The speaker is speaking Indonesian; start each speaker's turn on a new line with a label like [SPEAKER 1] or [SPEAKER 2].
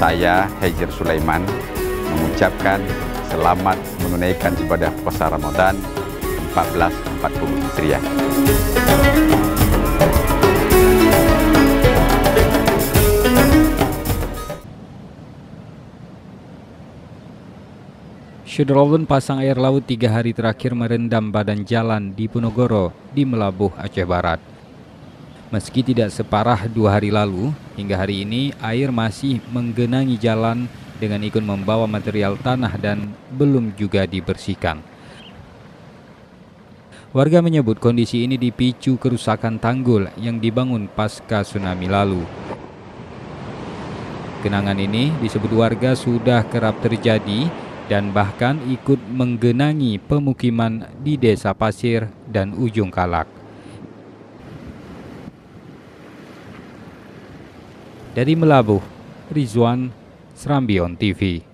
[SPEAKER 1] Saya, Hejir Sulaiman, mengucapkan selamat menunaikan ibadah puasa Ramadan 1440 Hijriah.
[SPEAKER 2] Syederolun pasang air laut 3 hari terakhir merendam badan jalan di Ponorogo di Melabuh, Aceh Barat. Meski tidak separah 2 hari lalu, hingga hari ini air masih menggenangi jalan dengan ikut membawa material tanah dan belum juga dibersihkan. Warga menyebut kondisi ini dipicu kerusakan tanggul yang dibangun pasca tsunami lalu. Genangan ini disebut warga sudah kerap terjadi dan bahkan ikut menggenangi pemukiman di Desa Pasir dan Ujung Kalak. Dari Melabuh, Rizwan, Serambi On TV.